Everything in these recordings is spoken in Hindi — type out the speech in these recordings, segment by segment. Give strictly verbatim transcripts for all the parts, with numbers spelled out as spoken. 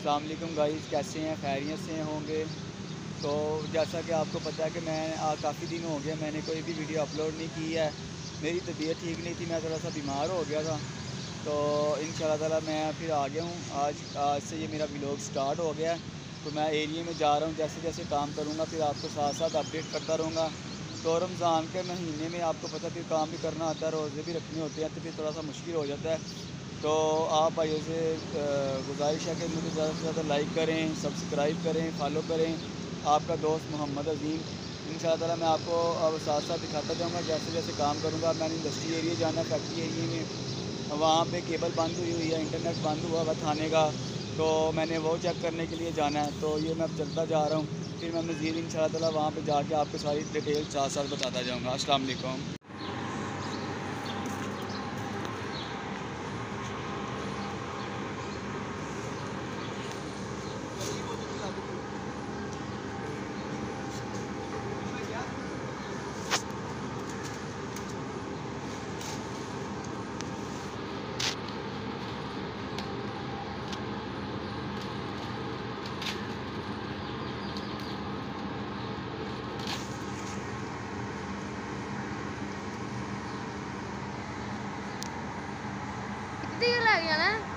अस्सलाम वालेकुम गाइस, कैसे हैं? खैरियत से होंगे। तो जैसा कि आपको पता है कि मैं काफ़ी दिन हो गया मैंने कोई भी वीडियो अपलोड नहीं की है। मेरी तबीयत ठीक नहीं थी, मैं थोड़ा सा बीमार हो गया था। तो इंशाल्लाह ताला मैं फिर आ गया हूँ। आज आज से ये मेरा व्लॉग स्टार्ट हो गया है। तो मैं एरिया में जा रहा हूँ, जैसे जैसे काम करूँगा फिर आपको साथ साथ अपडेट करता रहूँगा। तो रमज़ान के महीने में आपको पता है फिर काम भी करना आता है, रोज़े भी रखने होते हैं, तो फिर थोड़ा सा मुश्किल हो जाता है। तो आप भाइयों से गुजारिश है कि मुझे ज़्यादा से ज़्यादा लाइक करें, सब्सक्राइब करें, फॉलो करें। आपका दोस्त मोहम्मद अज़ीम। इंशाअल्लाह ताला मैं आपको अब साथ साथ दिखाता जाऊँगा जैसे जैसे काम करूँगा। मैंने इंडस्ट्री एरिया जाना है, फैक्ट्री एरिया में, वहाँ पे केबल बंद हुई हुई है, इंटरनेट बंद हुआ हुआ थाने का। तो मैंने वो चेक करने के लिए जाना है, तो ये मैं अब चलता जा रहा हूँ। फिर मैं मज़ीद इंशाअल्लाह ताला वहाँ पे जाके आपको सारी डिटेल साथ साथ बताता जाऊँगा। अस्सलाम वालेकुम। कितनी देर लग जाना है?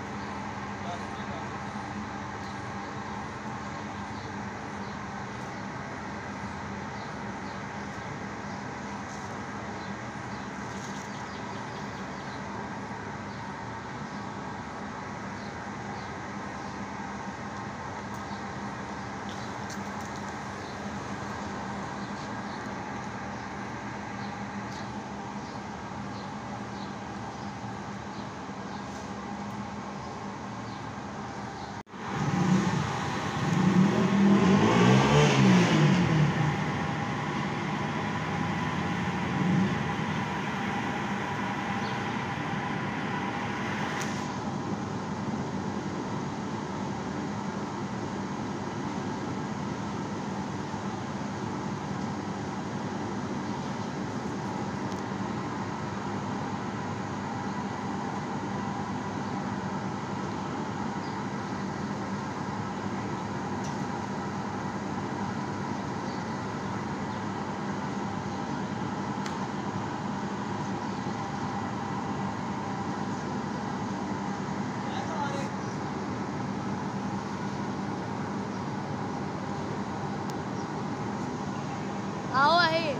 आओ आहे।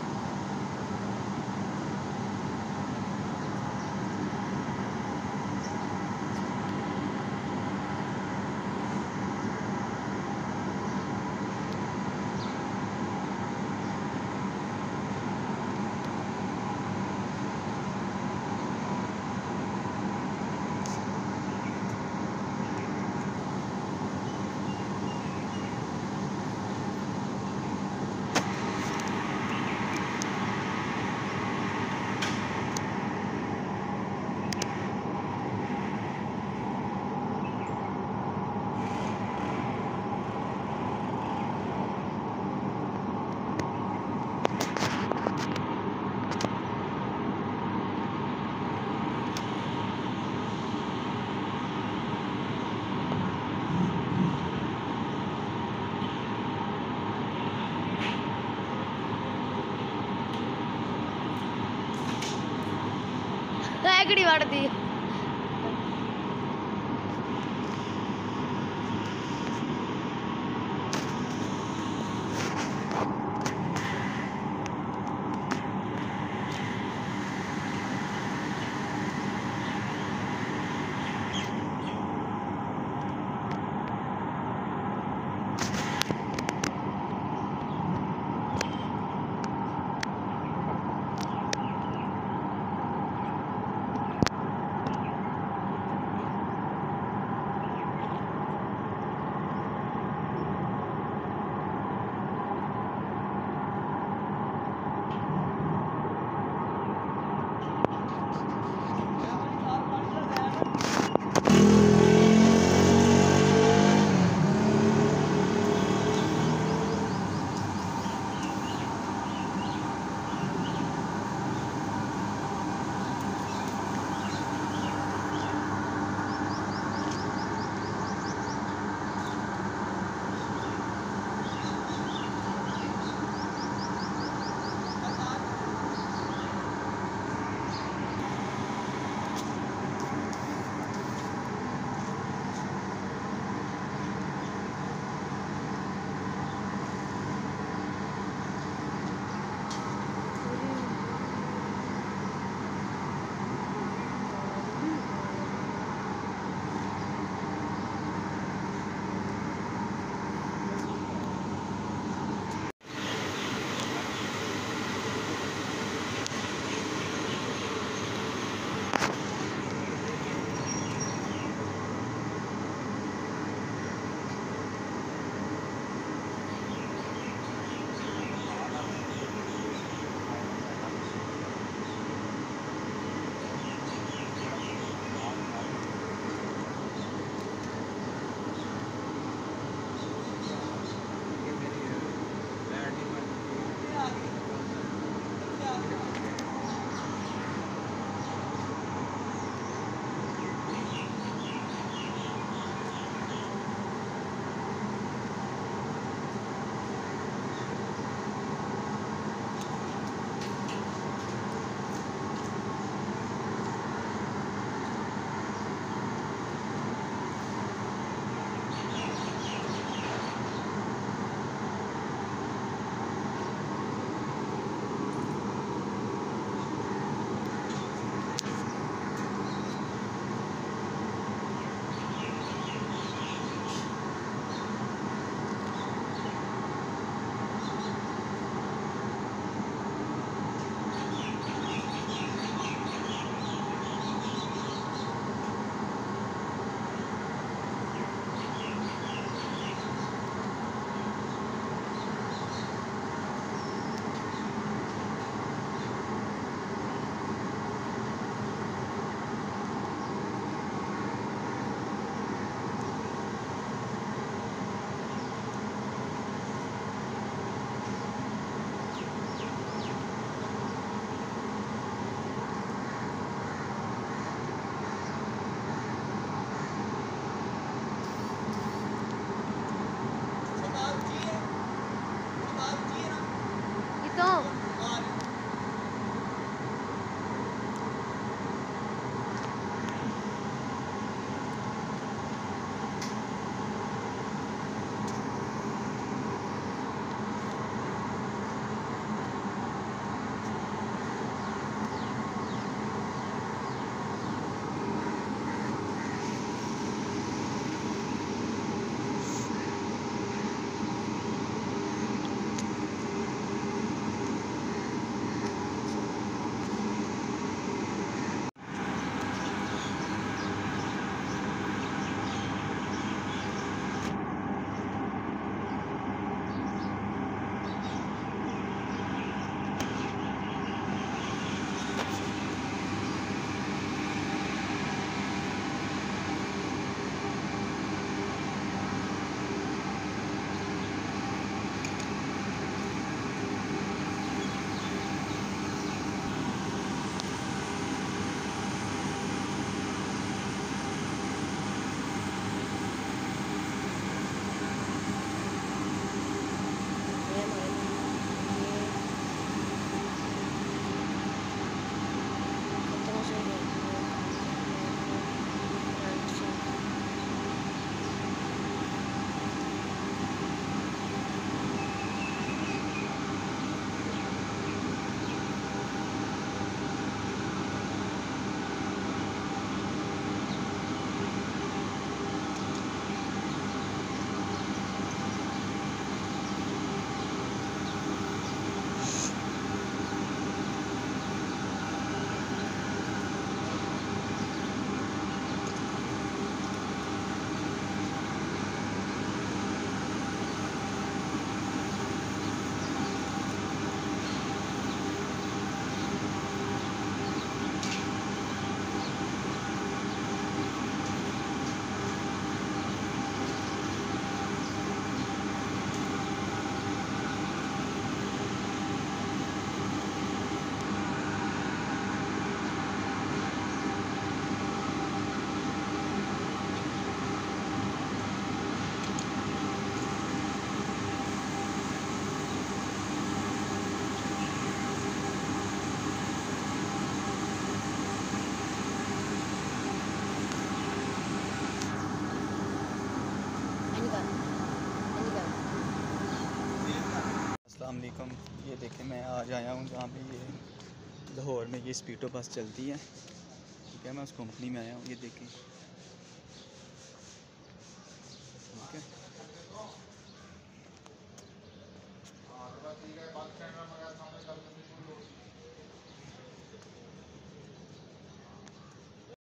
गायकड़ी वाड़ती अस्सलाम वालेकुम। ये देखें मैं आज आया हूँ जहाँ पे ये लाहौर में ये स्पीडो बस चलती है, ठीक है। मैं उस कंपनी में आया हूँ, ये देखें